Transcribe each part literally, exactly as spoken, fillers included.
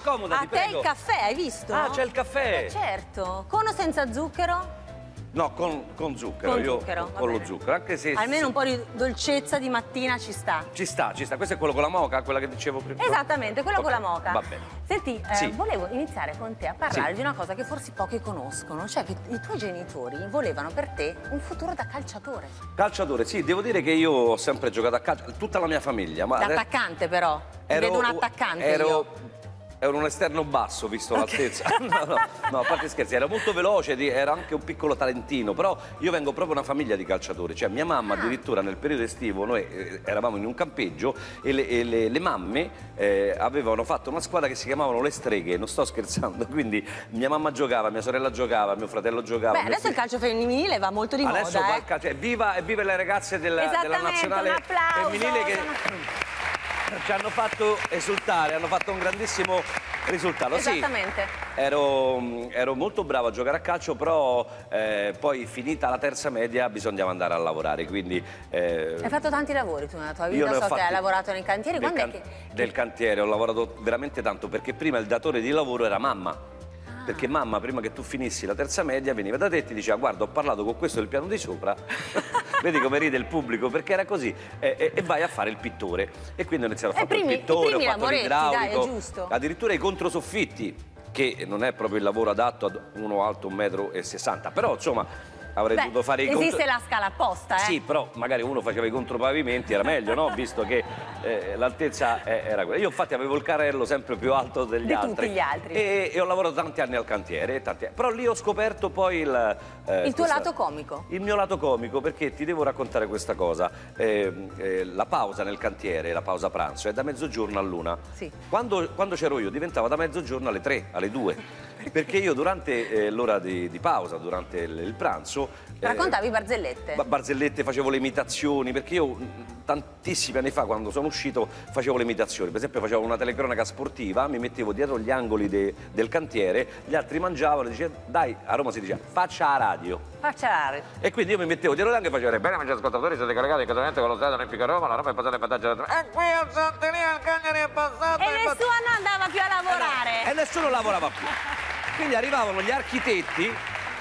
accomodati, A te prego. il caffè, hai visto? Ah, c'è il caffè. Eh, certo. Con o senza zucchero? No, con, con zucchero, Con io zucchero, con, va con lo bene. zucchero, anche se... Almeno un po' di dolcezza di mattina ci sta. Ci sta, ci sta. Questo è quello con la moca, quella che dicevo prima? Esattamente, quello Okay, con la moca. va bene. Senti, eh, Sì. volevo iniziare con te a parlare Sì. di una cosa che forse pochi conoscono, cioè che i tuoi genitori volevano per te un futuro da calciatore. Calciatore, sì, devo dire che io ho sempre giocato a calcio, tutta la mia famiglia. Ma Da attaccante però, ti ero, vedo un attaccante ero, io. Ero un esterno basso, visto l'altezza. No, no, no, a parte scherzi, era molto veloce, di- era anche un piccolo talentino, però io vengo proprio da una famiglia di calciatori, cioè mia mamma Ah. addirittura nel periodo estivo, noi eh, eravamo in un campeggio e le, e le- le mamme eh, avevano fatto una squadra che si chiamavano Le Streghe, non sto scherzando, quindi mia mamma giocava, mia sorella giocava, mio fratello giocava. Beh, mio adesso il figlio- calcio femminile va molto di Adesso moda, va eh. il calcio, viva, e viva le ragazze della, della Esattamente, nazionale un applauso, femminile che sono- ci hanno fatto esultare, hanno fatto un grandissimo risultato. Esattamente. Sì, ero, ero molto bravo a giocare a calcio, però eh, poi finita la terza media bisognava andare a lavorare, quindi... eh, Hai fatto tanti lavori tu nella tua io vita, ne ho so che fatti hai lavorato nei cantieri, del, quando can- è che... del cantiere, ho lavorato veramente tanto, perché prima il datore di lavoro era mamma. Perché mamma, prima che tu finissi la terza media, veniva da te e ti diceva: guarda, ho parlato con questo del piano di sopra, vedi come ride il pubblico, perché era così, e, e- e vai a fare il pittore. E quindi ho iniziato a E fare il primi- i pittore, ho primi fatto lavoretti, dai, è l'idraulico, giusto. addirittura i controsoffitti, che non è proprio il lavoro adatto ad uno alto un metro e sessanta, però insomma avrei Beh, dovuto fare i esiste contro... la scala apposta, eh? Sì, però magari uno faceva i contropavimenti, era meglio, no? Visto che eh, l'altezza eh, era quella. Io infatti avevo il carrello sempre più alto degli Di altri. tutti gli altri. E, e ho lavorato tanti anni al cantiere, tanti... però lì ho scoperto poi il... eh, Il tuo questa- lato comico. Il mio lato comico, perché ti devo raccontare questa cosa. Eh, eh, la pausa nel cantiere, la pausa pranzo, è da mezzogiorno all'una. Sì. Quando, quando c'ero io diventava da mezzogiorno alle tre, alle due. Perché io durante eh, l'ora di, di pausa, durante il, il pranzo... eh, Raccontavi barzellette. Ba- barzellette, facevo le imitazioni, perché io mh, tantissimi anni fa, quando sono uscito, facevo le imitazioni. Per esempio facevo una telecronaca sportiva, mi mettevo dietro gli angoli de- del cantiere, gli altri mangiavano e dicevano: dai, a Roma si dice faccia la radio. Faccia l'aria. E quindi io mi mettevo dietro gli angoli e facevo: bene amici ascoltatori, siete caricati che con lo Stato nel Pico Roma, la Roma è passata in vantaggio da... E qui a Santeria il Cagliari è passato... E è passato- nessuno andava più a lavorare. e nessuno lavorava più. Quindi arrivavano gli architetti,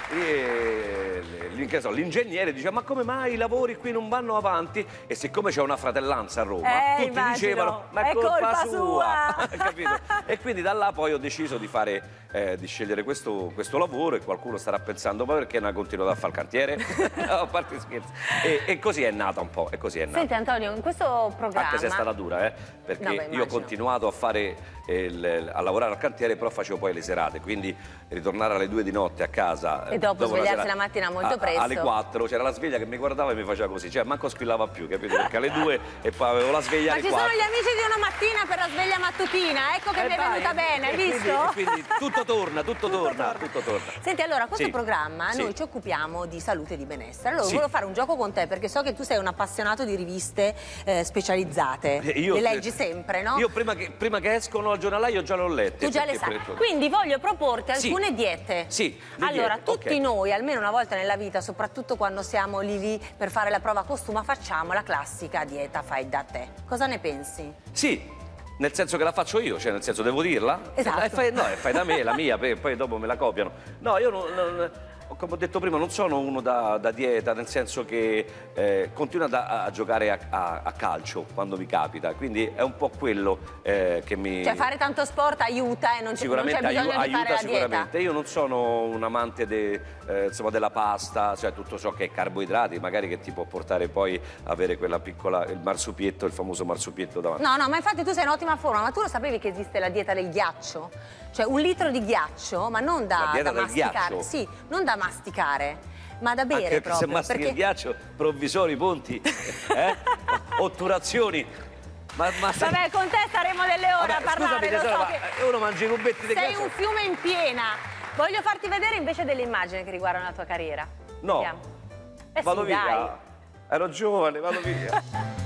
e l- che so, l'ingegnere diceva: ma come mai i lavori qui non vanno avanti? E siccome c'è una fratellanza a Roma, Eh, tutti immagino. dicevano: ma è, È colpa, colpa sua, sua. capito? E quindi da là poi ho deciso di fare, eh, di scegliere questo, questo lavoro, e qualcuno starà pensando: ma perché non ha continuato a fare il cantiere? No, a parte scherzi. E, e così è nata un po', e così è nata. Senti Antonio, in questo programma... Anche se è stata dura, eh? Perché No, beh, io ho immagino. continuato a fare eh, il- a lavorare al cantiere, però facevo poi le serate, quindi ritornare alle due di notte a casa E dopo una svegliarsi serata- la mattina molto a- a- presto. alle quattro c'era la sveglia che mi guardava e mi faceva così, cioè manco squillava più, capito? Perché alle due e poi avevo la sveglia Ma alle ci quattro. sono gli amici di una mattina per la sveglia mattutina, ecco che Eh, mi è vai, venuta e- bene, hai e quindi- visto? e quindi tutto torna, tutto, Tutto torna, torna. tutto torna. Senti, allora, questo Sì. programma Sì. noi ci occupiamo di salute e di benessere. Allora, Sì. volevo fare un gioco con te perché so che tu sei un appassionato di riviste eh, specializzate. Eh, io- le leggi sempre, no? Io prima che, prima che escono al giornalaio già l'ho lette. Tu già le perché sai. per- Quindi voglio proporti Sì. alcune diete. Sì, le Allora, diete, tutti ok. noi, almeno una volta nella vita, soprattutto quando siamo lì lì per fare la prova costume, facciamo la classica dieta fai da te. Cosa ne pensi? Sì, nel senso che la faccio io, cioè nel senso devo dirla? Esatto. Eh, fai, no, eh, fai da me, la mia, poi, poi dopo me la copiano. No, io non, non- come ho detto prima, non sono uno da, da dieta, nel senso che eh, continuo a, a giocare a, a- a calcio quando mi capita, quindi è un po' quello eh, che mi... Cioè fare tanto sport aiuta e non c'è, non Sicuramente c'è bisogno aiu- di fare aiuta la sicuramente. dieta. Io non sono un amante de- eh, insomma, della pasta, cioè tutto ciò che è carboidrati, magari che ti può portare poi a avere quella piccola, il marsupietto, il famoso marsupietto davanti. No, no, ma infatti tu sei in ottima forma, ma tu lo sapevi che esiste la dieta del ghiaccio? Cioè un litro di ghiaccio, ma non da, La dieta da del masticare. ghiaccio? Sì, non da masticare, ma da bere Anche proprio. se mastichi perché... il ghiaccio, provvisori, ponti, eh? otturazioni. Ma, ma se- Vabbè, con te staremo delle ore Vabbè, a parlare, scusami, lo so tesoro, che ma uno mangia i cubetti di sei ghiaccio. un fiume in piena. Voglio farti vedere invece delle immagini che riguardano la tua carriera. No, Vediamo. Eh vado sì, via. dai. Ero giovane, vado via.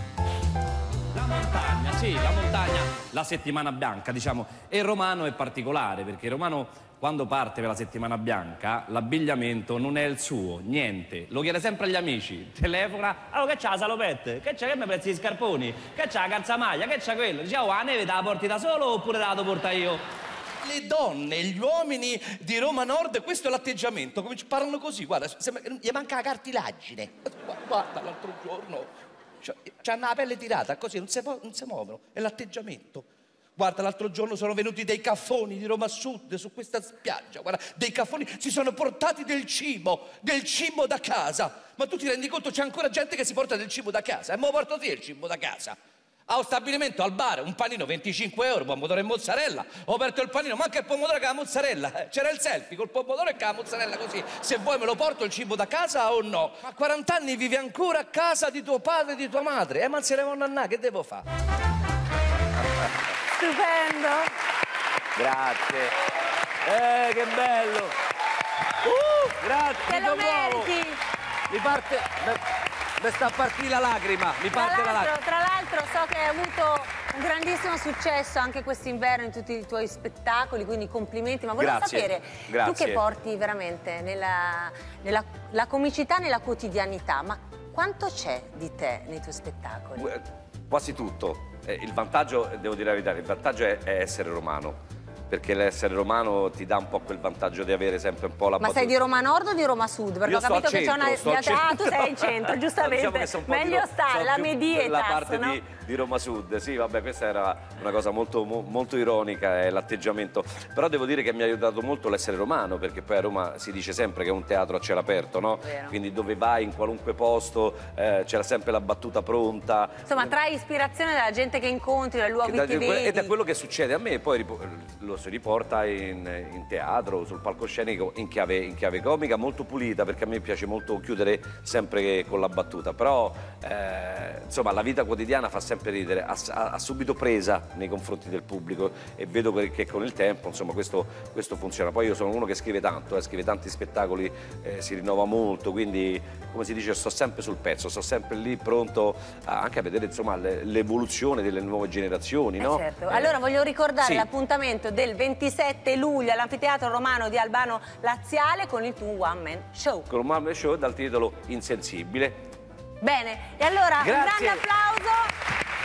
La montagna, sì, la montagna, la settimana bianca, diciamo, e il romano è particolare, perché il romano quando parte per la settimana bianca l'abbigliamento non è il suo, niente, lo chiede sempre agli amici, telefona, allora che c'ha la salopette, che c'ha che mi prezzi di scarponi, che c'ha la calzamaglia, che c'ha quello, dice oh la neve te la porti da solo oppure te la devo portare io? Le donne, gli uomini di Roma Nord, questo è l'atteggiamento, come ci parlano così, guarda, sembra che gli manca la cartilagine. Guarda, l'altro giorno c'hanno la pelle tirata, così, non si, non si muovono, è l'atteggiamento. Guarda, l'altro giorno sono venuti dei caffoni di Roma Sud su questa spiaggia, guarda, dei caffoni, si sono portati del cibo, del cibo da casa. Ma tu ti rendi conto, c'è ancora gente che si porta del cibo da casa, e me lo porto sì il cibo da casa. Allo stabilimento, al bar, un panino venticinque euro, pomodoro e mozzarella. Ho aperto il panino, manca il pomodoro che la mozzarella. C'era il selfie col pomodoro e con la mozzarella così. Se vuoi me lo porto il cibo da casa o no? Ma a quaranta anni vivi ancora a casa di tuo padre e di tua madre. Eh, ma se ne vanno a nannà, che devo fare? Stupendo. Grazie. Eh, che bello. Uh, grazie. Te lo meriti. Mi parte... Mi sta a partire la lacrima, mi Tra parte la lacrima. l'altro, tra l'altro so che hai avuto un grandissimo successo anche quest'inverno in tutti i tuoi spettacoli, quindi complimenti. Ma volevo Grazie, sapere, grazie. tu che porti veramente nella, nella la comicità nella quotidianità, ma quanto c'è di te nei tuoi spettacoli? Quasi tutto. Eh, il vantaggio, devo dire la verità, il vantaggio è, è essere romano. Perché l'essere romano ti dà un po' quel vantaggio di avere sempre un po' la Ma battuta. sei di Roma Nord o di Roma Sud? Perché Io ho capito sto al che c'è una... centro, sto al centro. Ah, tu sei in centro, giustamente. Diciamo che sono un po' Meglio di, stare, sono la più medietas, la parte no? di, di Roma Sud, sì, vabbè, questa era una cosa molto, mo, molto ironica, è l'atteggiamento. Però devo dire che mi ha aiutato molto l'essere romano, perché poi a Roma si dice sempre che è un teatro a cielo aperto, no? Vero. Quindi dove vai, in qualunque posto, eh, c'era sempre la battuta pronta. Insomma, trai ispirazione dalla gente che incontri, dai luoghi che vedi. Ed è quello che succede a me, poi lo si riporta in, in teatro, sul palcoscenico, in chiave, in chiave comica, molto pulita, perché a me piace molto chiudere sempre con la battuta, però eh, insomma la vita quotidiana fa sempre ridere, ha, ha subito presa nei confronti del pubblico e vedo che con il tempo insomma questo, questo funziona. Poi io sono uno che scrive tanto, eh, scrive tanti spettacoli, eh, si rinnova molto, quindi come si dice sto sempre sul pezzo, sto sempre lì pronto a, anche a vedere insomma l'evoluzione delle nuove generazioni, no? Eh certo. Eh, allora voglio ricordare sì. l'appuntamento del ventisette luglio all'Anfiteatro Romano di Albano Laziale con il tuo One Man Show. Con un One Man Show dal titolo Insensibile. Bene, e allora Grazie. un grande applauso.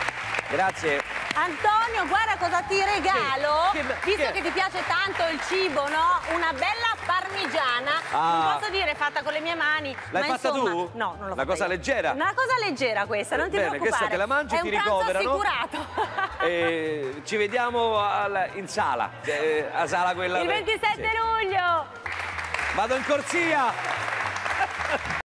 Grazie. Antonio, guarda cosa ti regalo, Che- che- visto che- che ti piace tanto il cibo, no? Una bella parmigiana, Ah. non posso dire fatta con le mie mani, L'hai ma fatta insomma, tu? no, non l'ho Una fatta cosa io. leggera? Una cosa leggera questa, non ti Bene, preoccupare. questa te la mangi, è ti un pranzo ricoverano. assicurato. E ci vediamo al- in sala, eh, a sala quella... Il ventisette luglio! Vado in corsia!